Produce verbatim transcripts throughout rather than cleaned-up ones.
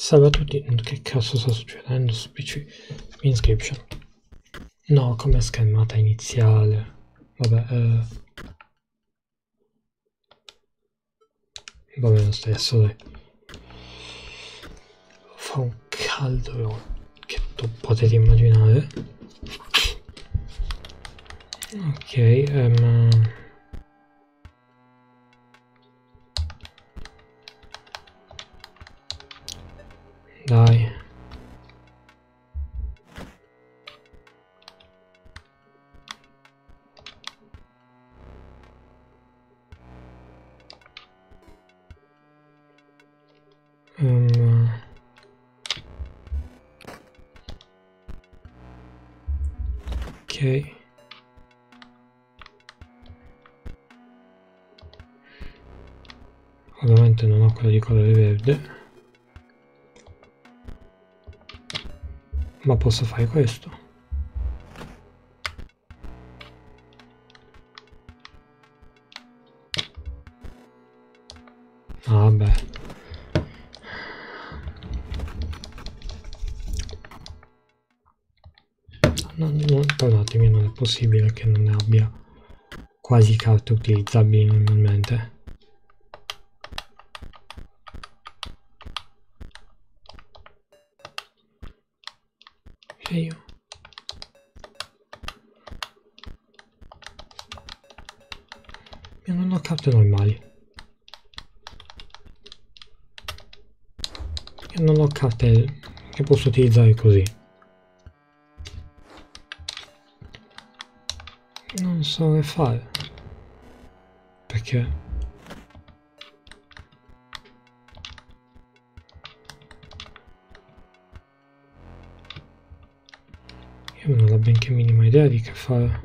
Salve a tutti, che cazzo sta succedendo su P C? Inscription. No, come schermata iniziale. Vabbè, eh... vabbè lo stesso, dai. Fa un caldo che tu potete immaginare. Ok, um... dai. Um... ok. Ovviamente non ho quello di colore verde, ma posso fare questo. Ah, vabbè. Non, non, perdonatemi, non è possibile che non ne abbia quasi carte utilizzabili normalmente. E io io non ho carte normali, io non ho carte che posso utilizzare così, non so che fare, perché io non ho benché minima idea di che fare.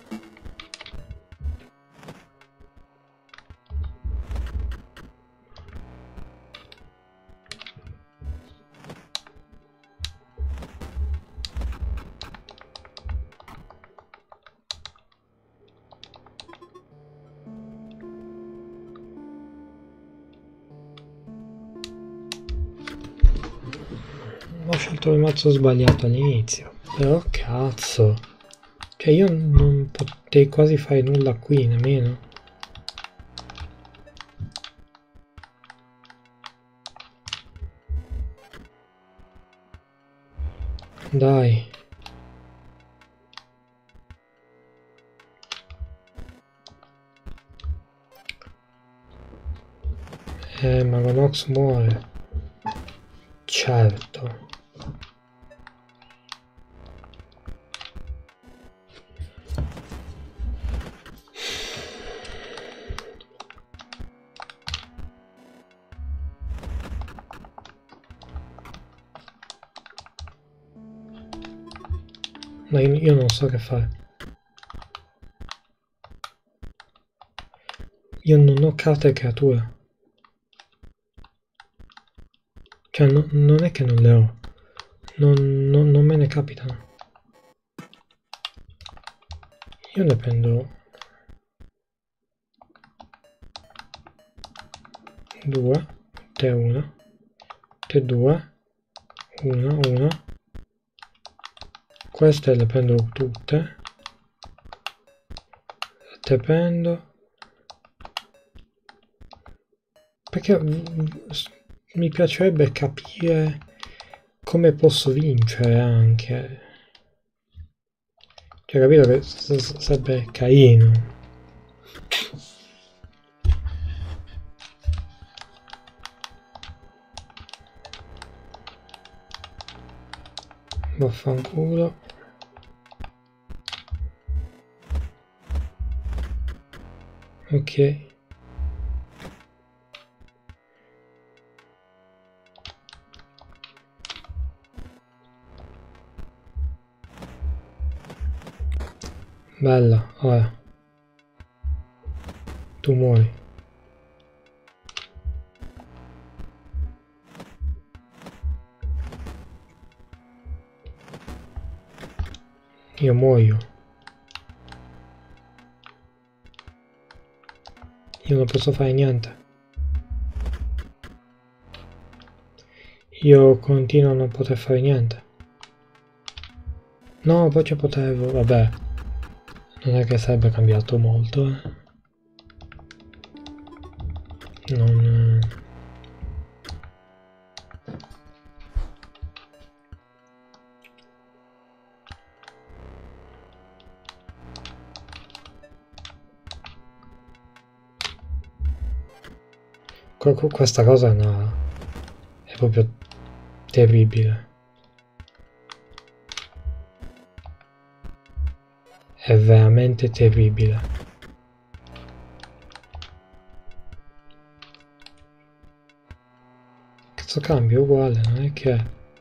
Ho scelto il mazzo sbagliato all'inizio, però cazzo, cioè io non potrei quasi fare nulla qui nemmeno. Dai. Eh, Magonox muore. Certo. Ma io, io non so che fare. Io non ho carte creature. Cioè, no, non è che non le ho. Non, non, non me ne capitano. Io ne prendo due, te una, te due, una, una. Queste le prendo tutte. Te prendo. Perché mi piacerebbe capire come posso vincere anche. Cioè, capito che sarebbe carino. Vaffanculo. Ok. Bella, ora. Tu muori. Io muoio. Io non posso fare niente. Io continuo a non poter fare niente. No, poi ci potevo, vabbè. Non è che sarebbe cambiato molto, eh. Non... Questa cosa è una... è proprio terribile. È veramente terribile. Cazzo, cambio uguale, non è che...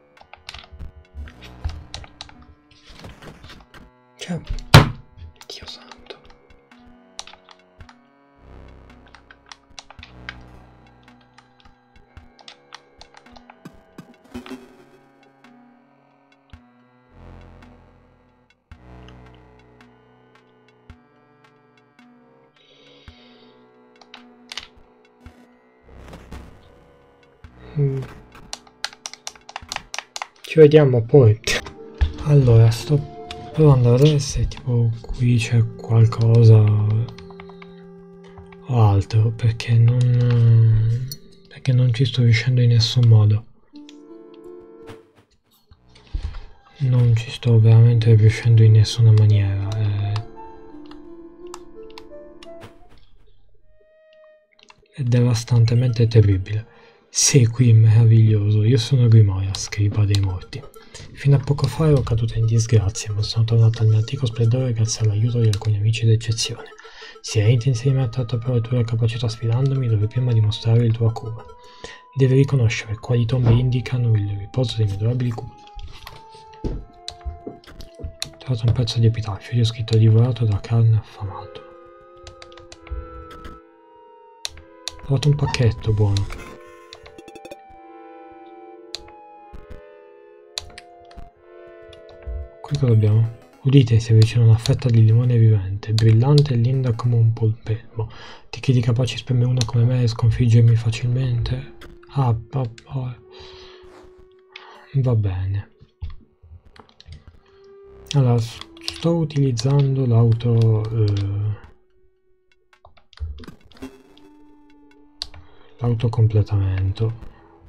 Cioè... Dio santo. Mm. Ci vediamo poi. Allora, sto provando a vedere se tipo qui c'è qualcosa o altro, perché non perché non ci sto riuscendo in nessun modo. Non ci sto veramente riuscendo in nessuna maniera. È, è devastantemente terribile. Sì, qui è meraviglioso. Io sono Grimoire, scriba dei morti. Fino a poco fa ero caduta in disgrazia, ma sono tornata al mio antico splendore grazie all'aiuto di alcuni amici d'eccezione. Se Aintin si è rimettato però le tue capacità sfidandomi, dovrei prima dimostrare il tuo acume. Devi riconoscere quali tombe indicano il riposo dei miei adorabili culi. Ho trovato un pezzo di epitafio, gli ho scritto divorato da carne affamato. Ho trovato un pacchetto buono. Qui cosa abbiamo? Udite, si avvicina una fetta di limone vivente, brillante e linda come un polpelmo. Ti chiedi capaci spemme una come me e sconfiggermi facilmente? Ah, va, va, va bene. Allora, sto utilizzando l'auto... Eh, l'autocompletamento.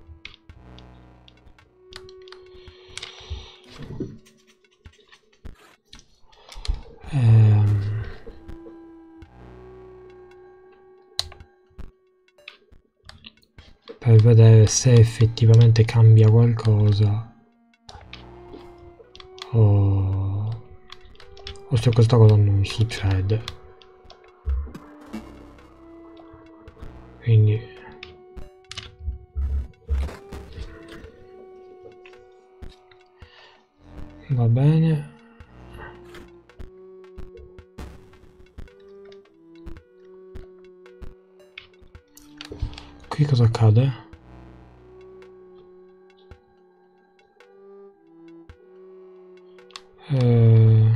Ehm... per vedere se effettivamente cambia qualcosa o, o se questa cosa non succede. Quindi va bene. Qui cosa accade? Eh,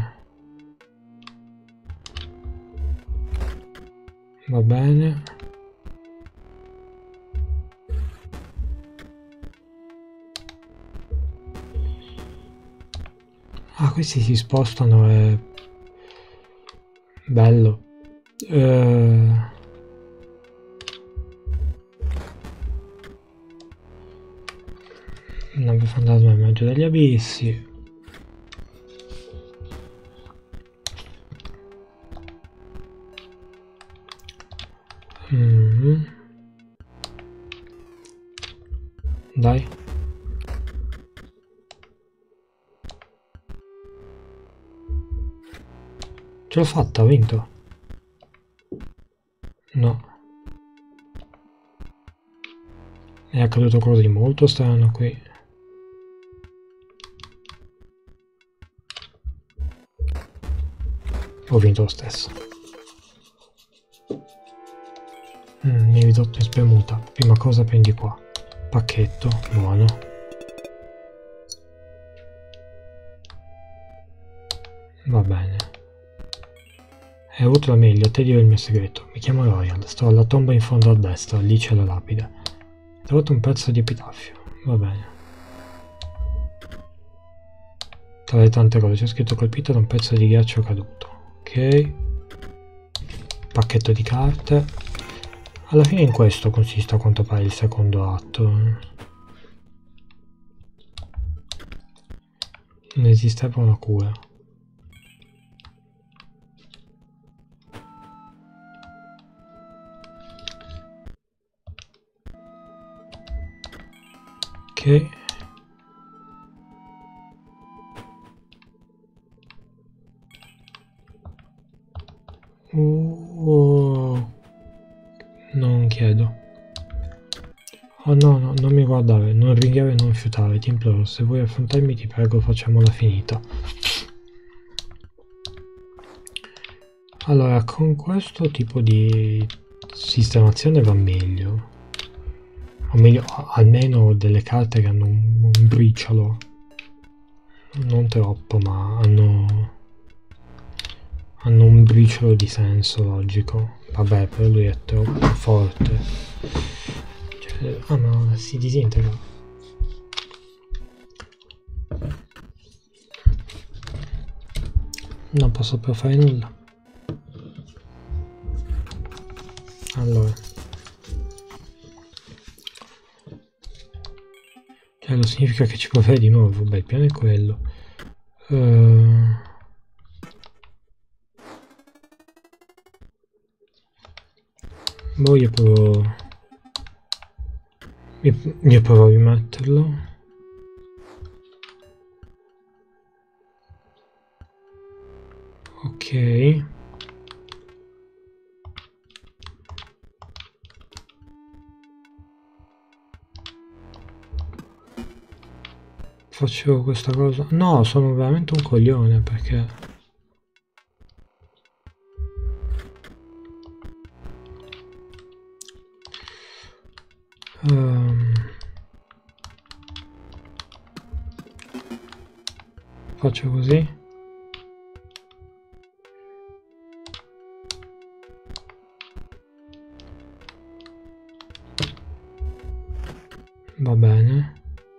va bene. Ah, questi si spostano, è bello. Eh... Nave fantasma in mezzo degli abissi. Mm. Dai. Ce l'ho fatta, ho vinto. No. È accaduto qualcosa di molto strano qui. Ho vinto lo stesso. Mm, mi hai ridotto in spremuta. Prima cosa prendi qua. Pacchetto, buono. Va bene. Hai avuto la meglio, a te dire il mio segreto. Mi chiamo Royal, sto alla tomba in fondo a destra, lì c'è la lapide. Ho trovato un pezzo di epitafio. Va bene. Tra le tante cose c'è scritto colpito da un pezzo di ghiaccio caduto. Ok. Pacchetto di carte. Alla fine in questo consiste a quanto pare il secondo atto. Non esisteva una cura. Ok. Oh, non chiedo. Oh no, no, non mi guardare, non ringhiare e non fiutare, ti imploro, se vuoi affrontarmi ti prego facciamola finita. Allora, con questo tipo di sistemazione va meglio. O meglio, almeno ho delle carte che hanno un, un briciolo. Non troppo, ma hanno... hanno un briciolo di senso logico. Vabbè, però lui è troppo forte. Cioè, ah no, si disintegra. Non posso più fare nulla. Allora. Cioè, lo significa che ci può fare di nuovo. Beh, il piano è quello. Uh... Boh, io provo... Io, io provo a rimetterlo. Ok. Faccio questa cosa. No, sono veramente un coglione perché... Um... Faccio così. Va bene.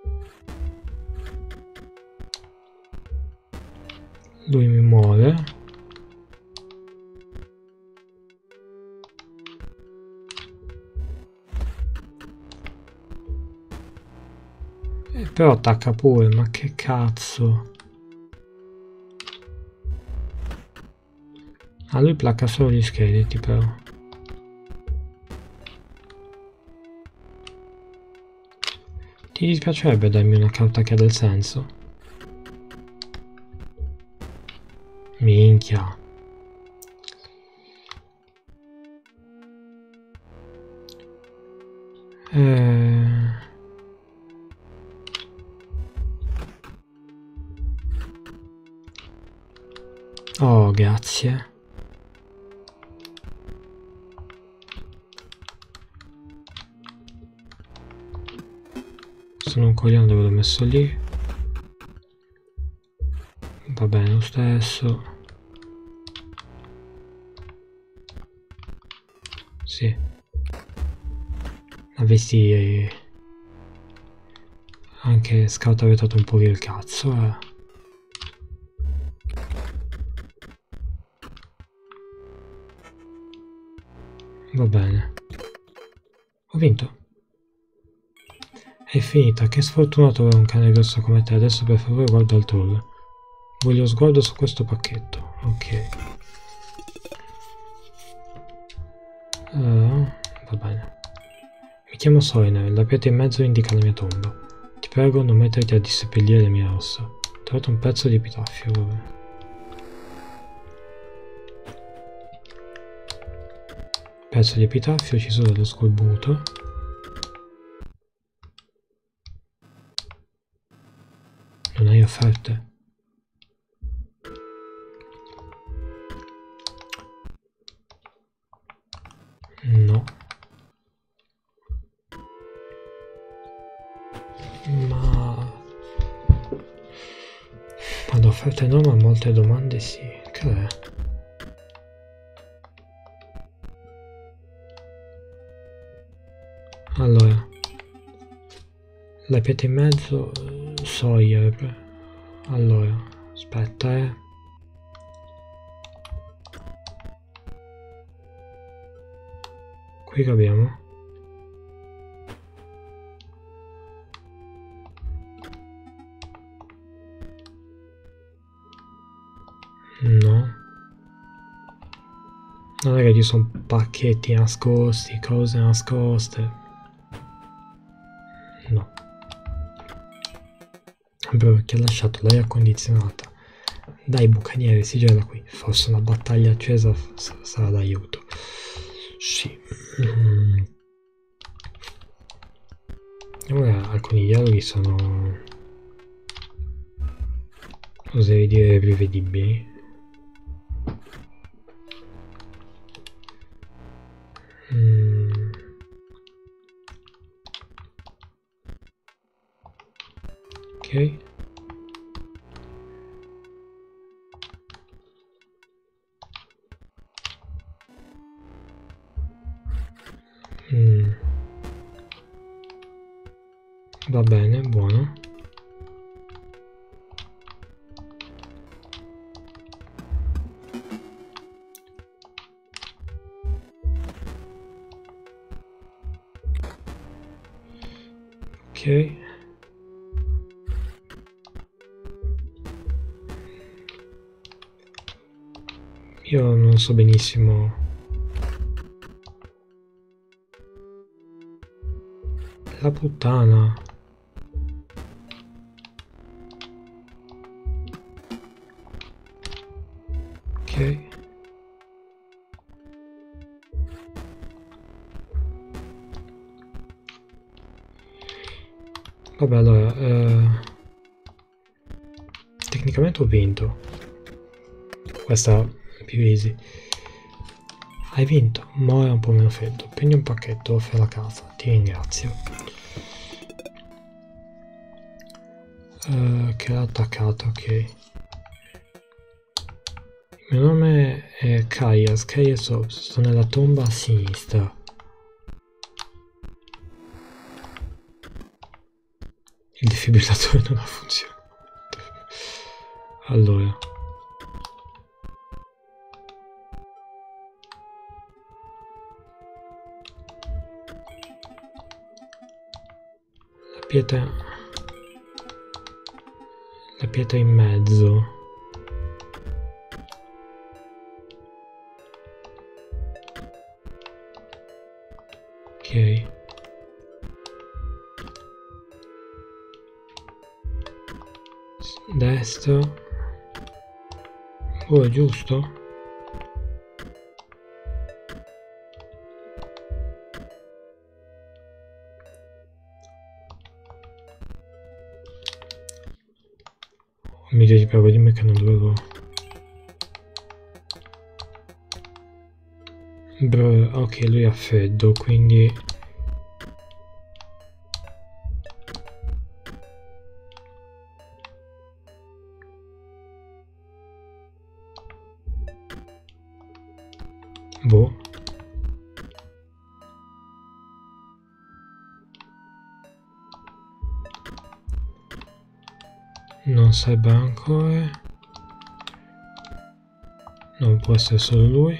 Lui mi muore. Eh, però attacca pure, ma che cazzo. Ah, lui placca solo gli scheletri però. Ti dispiacerebbe darmi una carta che ha del senso? Minchia. Eh... Oh, grazie. Sono un coglione dove l'ho messo lì. Va bene lo stesso. Sì. Avessi anche scautavetato un po' il cazzo, eh. Va bene. Ho vinto. È finita, che sfortunato avere un cane grosso come te, adesso per favore guarda altrove. Voglio sguardo su questo pacchetto, ok. Uh, va bene. Mi chiamo Soiner, la pietra in mezzo indica la mia tomba. Ti prego non metterti a disseppellire le mie ossa. Ho trovato un pezzo di epitaffio, vabbè. Pezzo di epitaffio ucciso dallo scorbuto. Non hai offerte? No. Ma... ad offerte no, ma molte domande sì. Che è? Allora. La pietra in mezzo... Sawyer. Allora. Aspetta, eh. Qui che abbiamo? No. Non è che ci sono pacchetti nascosti, cose nascoste. No. Proprio perché ha lasciato l'aria condizionata. Dai bucanieri, si gira da qui. Forse una battaglia accesa sarà d'aiuto. Sì. Mm. Diciamo che alcuni dialoghi sono, oserei dire, rivedibili. Mm. Ok. Mm. Va bene, buono. Ok. Io non so benissimo. La puttana. Ok. Vabbè, allora, eh, tecnicamente ho vinto. Questa è più easy. Hai vinto, mo è un po' meno freddo. Prendi un pacchetto, offri alla casa. Ti ringrazio. Uh, che l'ha attaccato, ok. Il mio nome è Kaias, Kaias Ops, sto nella tomba a sinistra. Il defibrillatore non ha funzionato. Allora. La pietra. La pietra in mezzo. Ok. Destro. Oh, è giusto? Mi ti prego, dimmi che non dovevo. Bro, ok, lui ha freddo, quindi boh. Non sai ancora. Non può essere solo lui.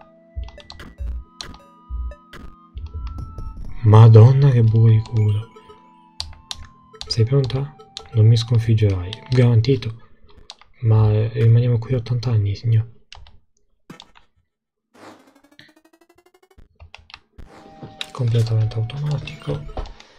Madonna che buco di culo. Sei pronta? Non mi sconfiggerai. Garantito. Ma rimaniamo qui ottanta anni, signor. Completamente automatico.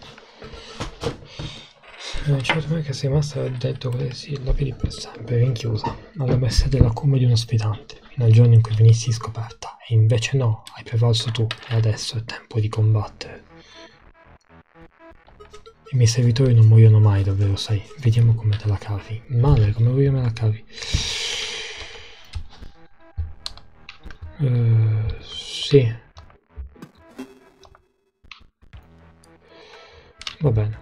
Eh, certo che sei rimasta detto così, lapidi per sempre, rinchiusa, alla mercé della cume di uno sfidante, fino al giorno in cui venissi scoperta, e invece no, hai prevalso tu, e adesso è tempo di combattere. I miei servitori non muoiono mai, davvero, sai, vediamo come te la cavi. Male, come vuoi me la cavi? Uh, sì. Va bene.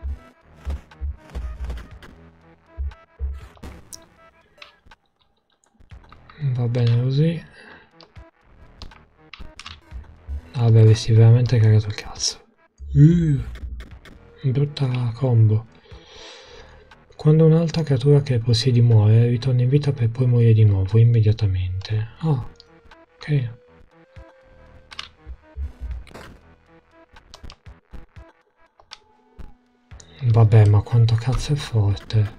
Va bene così. Vabbè, avessi veramente cagato il cazzo. Uh, brutta combo. Quando un'altra creatura che possiedi muore, ritorna in vita per poi morire di nuovo immediatamente. Ah, ok. Vabbè, ma quanto cazzo è forte.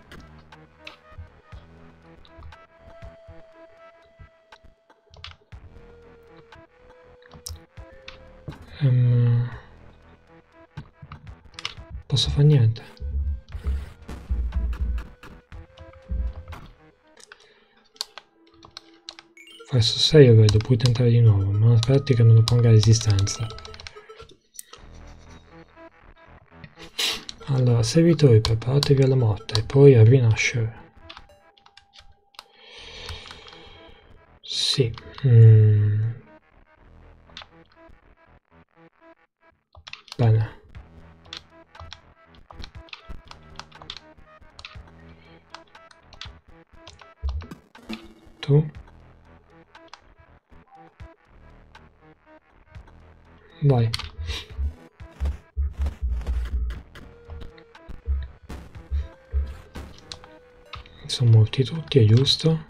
Um, posso fare niente. Verso sei io vedo, puoi tentare di nuovo, ma aspetti che non opponga resistenza. Allora, servitori, preparatevi alla morte e poi a rinascere. Sì. Mm. Bene. Tu? Vai. Sono morti tutti, è giusto?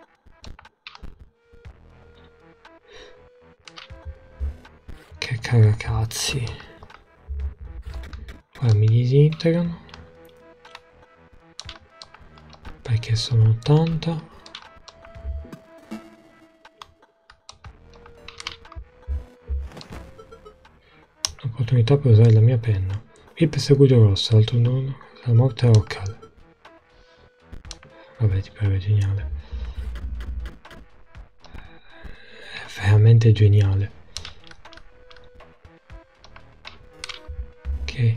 Che caracazzi. Ora mi disintegrano. Perché sono ottanta. Opportunità per usare la mia penna. Il perseguito rosso, al turno uno, la morte a Orcal. Vabbè, ti pare geniale. È veramente geniale. Ok.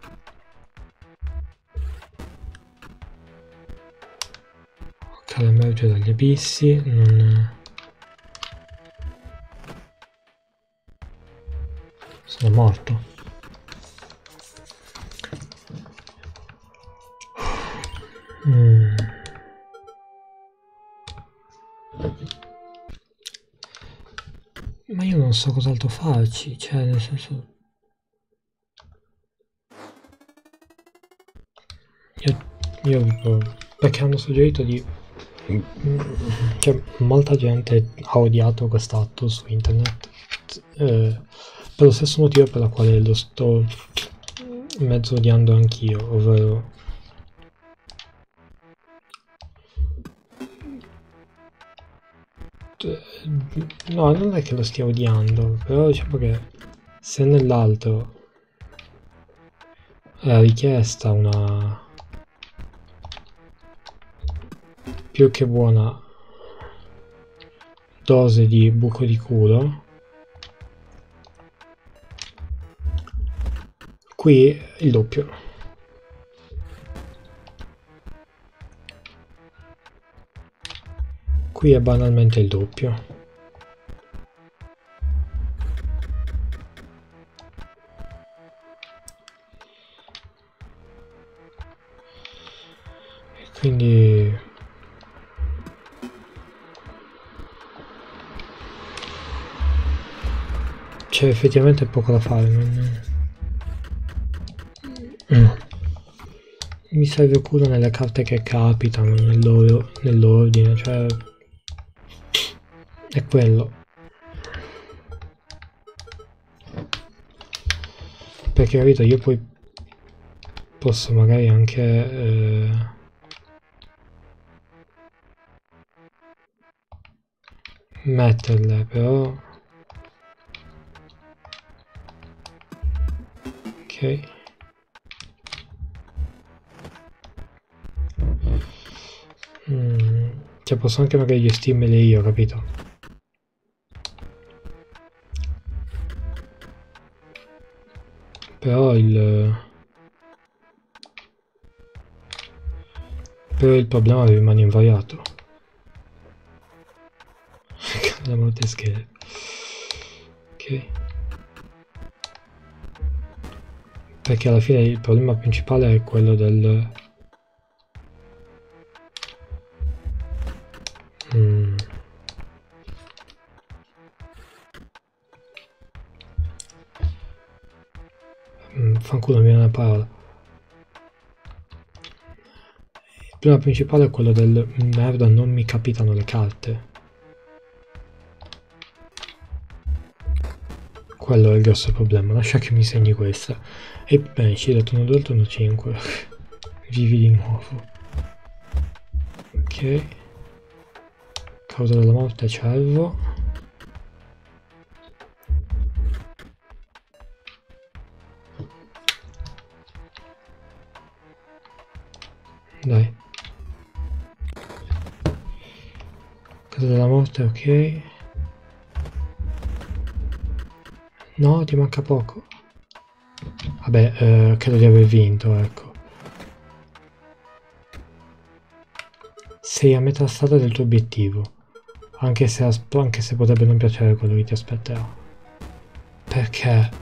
Orcal emerge dagli abissi, non... Sono morto. Mm. Ma io non so cos'altro farci, cioè nel senso... Io, io perché hanno suggerito di... Cioè, molta gente ha odiato quest'atto su internet eh, per lo stesso motivo per la quale lo sto mezzo odiando anch'io, ovvero no, non è che lo stia odiando, però diciamo che se nell'altro è richiesta una più che buona dose di buco di culo, qui il doppio. Qui è banalmente il doppio. E quindi c'è effettivamente poco da fare. Non... Mm. Mi serve culo nelle carte che capitano nell'ordine, cioè è quello. Perché capito, io poi posso magari anche eh, metterle, però ok. Mm, cioè posso anche magari gestirmele io, capito? Però il però il problema rimane invariato. La morte scheda. Ok. Perché alla fine il problema principale è quello del mm. Mm, fanculo, mi viene una parola. problema principale è quello del merda, non mi capitano le carte. Quello è il grosso problema, lascia che mi segni questa. E bene, ci hai dato uno due, uno cinque. Vivi di nuovo. Ok. Causa della morte, cervo. Dai. Causa della morte, ok. No, ti manca poco. Vabbè, eh, credo di aver vinto, ecco. Sei a metà strada del tuo obiettivo. Anche se, anche se potrebbe non piacere quello che ti aspetterà. Perché?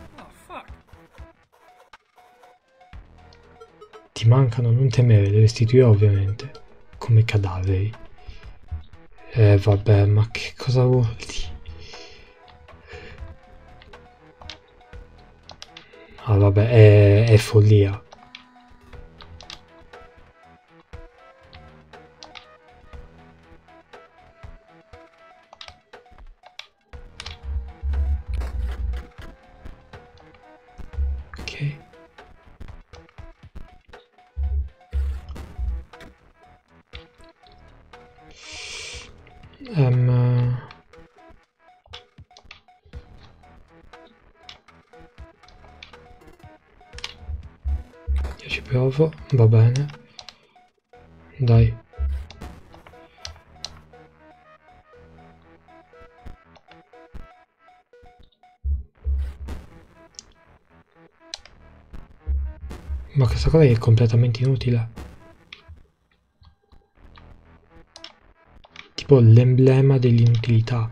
Ti mancano, non temere, le restituire ovviamente. Come cadaveri. Eh vabbè, ma che cosa vuol dire? Ah vabbè, è, è follia. Ok. Um, io ci provo, va bene. Dai. Ma questa cosa è completamente inutile. Tipo l'emblema dell'inutilità.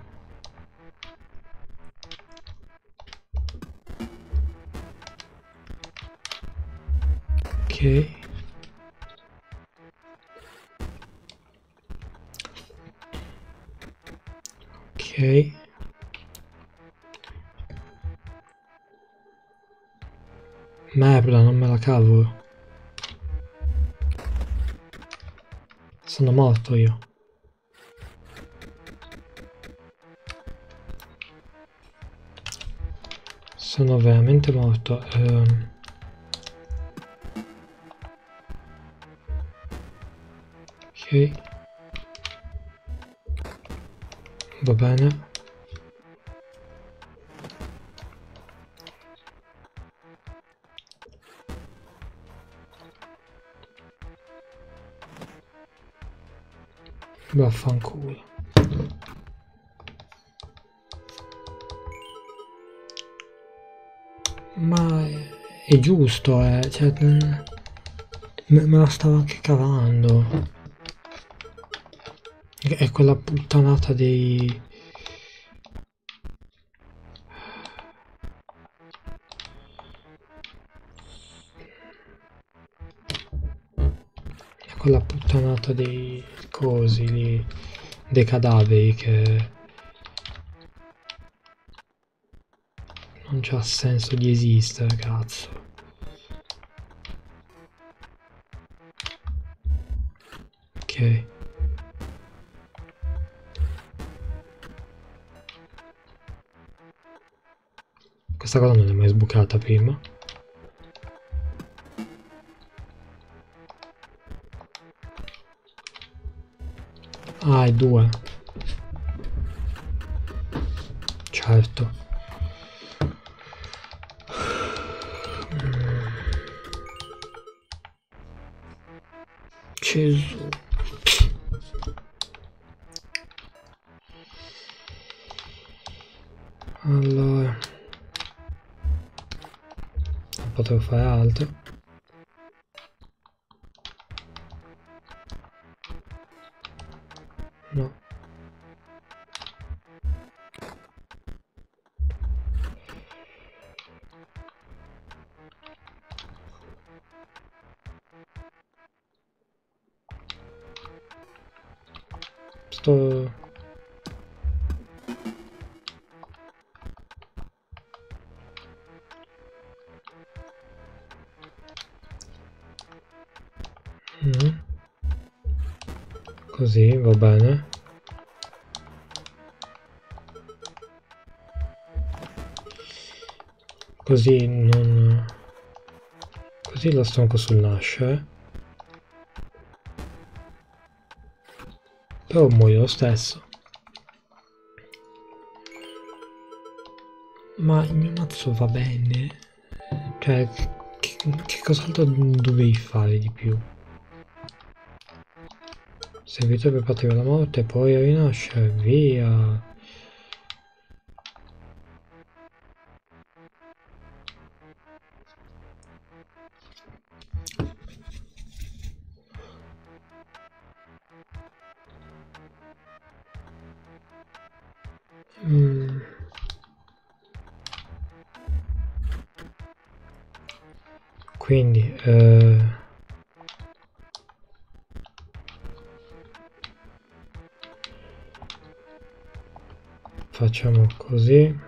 Ok. Ok. Merda, non me la cavo. Sono morto io. Sono veramente morto. Um, ok. Va bene. Vaffanculo. Ma è, è giusto, eh. Cioè, me, me la stavo anche cavando. È, è quella puttanata dei... È quella puttanata dei cosi lì, dei cadaveri che... non c'ha senso di esistere, cazzo. Ok. Questa cosa non è mai sbucata prima. Ah, è due. Certo. Gesù. Allora. Non potevo fare altro. No. Sto... Mm. Così va bene. Così non... Così la stonco sul nasce. Però muoio lo stesso. Ma il mio mazzo va bene. Cioè, che, che cos'altro dovevi fare di più? Servitore per patire la morte, poi rinascere, via. Mm. Quindi eh, facciamo così.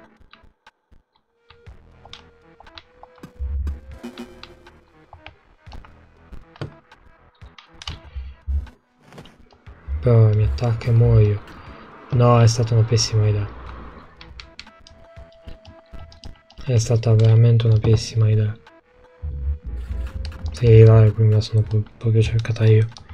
Però mi attacca e muoio. No, è stata una pessima idea. È stata veramente una pessima idea. Sì, vai, qui me la sono proprio cercata io.